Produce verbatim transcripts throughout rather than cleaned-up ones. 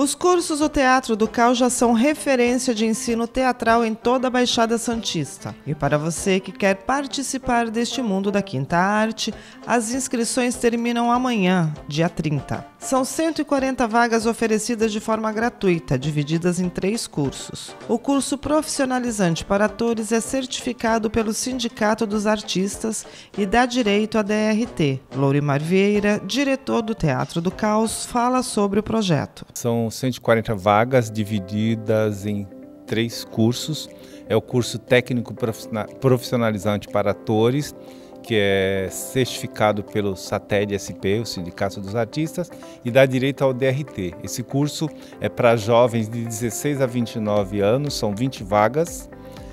Os cursos do Teatro do Caos já são referência de ensino teatral em toda a Baixada Santista. E para você que quer participar deste mundo da quinta arte, as inscrições terminam amanhã, dia trinta. São cento e quarenta vagas oferecidas de forma gratuita, divididas em três cursos. O curso profissionalizante para atores é certificado pelo Sindicato dos Artistas e dá direito à D R T. Lourimar Vieira, diretor do Teatro do Caos, fala sobre o projeto. São cento e quarenta vagas divididas em três cursos. É o curso técnico profissionalizante para atores, que é certificado pelo SATED S P, o Sindicato dos Artistas, e dá direito ao D R T. Esse curso é para jovens de dezesseis a vinte e nove anos, são vinte vagas.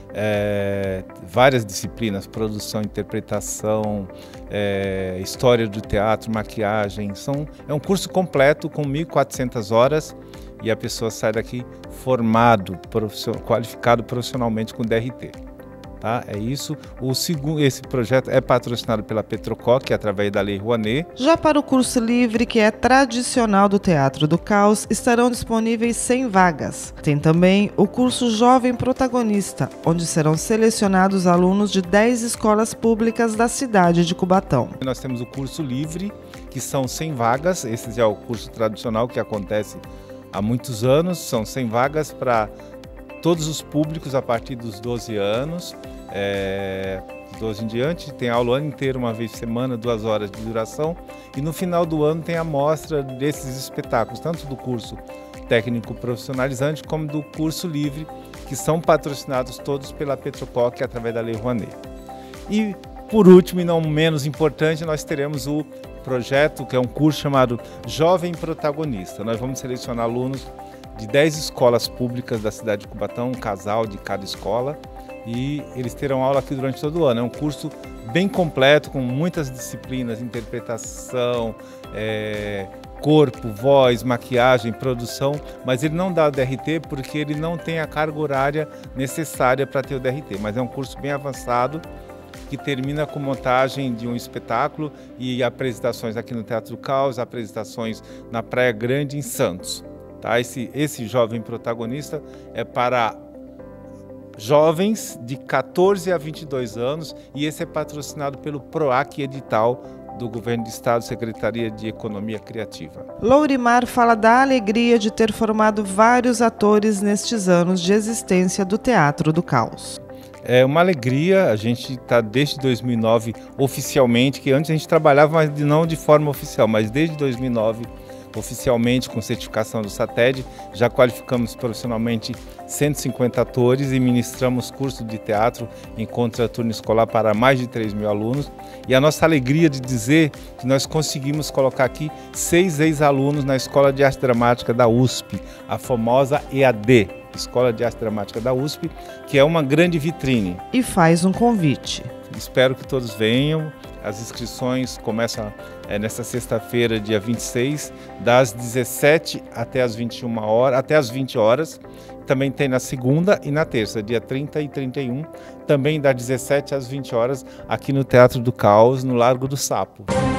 É, várias disciplinas, produção, interpretação, é, história do teatro, maquiagem, são, é um curso completo com mil e quatrocentas horas e a pessoa sai daqui formado, qualificado profissionalmente com D R T. Tá? É isso. O segundo, esse projeto é patrocinado pela Petrococ, através da Lei Rouanet. Já para o curso livre, que é tradicional do Teatro do Caos, estarão disponíveis cem vagas. Tem também o curso Jovem Protagonista, onde serão selecionados alunos de dez escolas públicas da cidade de Cubatão. Nós temos o curso livre, que são cem vagas. Esse já é o curso tradicional que acontece há muitos anos. São cem vagas para todos os públicos a partir dos doze anos, é, doze em diante, tem aula o ano inteiro, uma vez por semana, duas horas de duração, e no final do ano tem a mostra desses espetáculos, tanto do curso técnico profissionalizante como do curso livre, que são patrocinados todos pela Petrococ através da Lei Rouanet. E por último, e não menos importante, nós teremos o projeto, que é um curso chamado Jovem Protagonista. Nós vamos selecionar alunos de dez escolas públicas da cidade de Cubatão, um casal de cada escola, e eles terão aula aqui durante todo o ano. É um curso bem completo, com muitas disciplinas, interpretação, é, corpo, voz, maquiagem, produção, mas ele não dá o D R T porque ele não tem a carga horária necessária para ter o D R T, mas é um curso bem avançado, que termina com montagem de um espetáculo e apresentações aqui no Teatro do Caos, apresentações na Praia Grande, em Santos. Tá? Esse, esse jovem protagonista é para jovens de quatorze a vinte e dois anos e esse é patrocinado pelo PROAC Edital do Governo do Estado, Secretaria de Economia Criativa. Lourimar fala da alegria de ter formado vários atores nestes anos de existência do Teatro do Caos. É uma alegria, a gente está desde dois mil e nove oficialmente, que antes a gente trabalhava, mas não de forma oficial, mas desde dois mil e nove oficialmente com certificação do SATED, já qualificamos profissionalmente cento e cinquenta atores e ministramos curso de teatro em contraturno escolar para mais de três mil alunos. E a nossa alegria de dizer que nós conseguimos colocar aqui seis ex-alunos na Escola de Arte Dramática da U S P, a famosa E A D, Escola de Arte Dramática da U S P, que é uma grande vitrine. E faz um convite. Espero que todos venham. As inscrições começam é, nesta sexta-feira, dia vinte e seis, das dezessete até as vinte e uma horas, até as vinte horas. Também tem na segunda e na terça, dia trinta e trinta e um, também das dezessete às vinte horas, aqui no Teatro do Caos, no Largo do Sapo.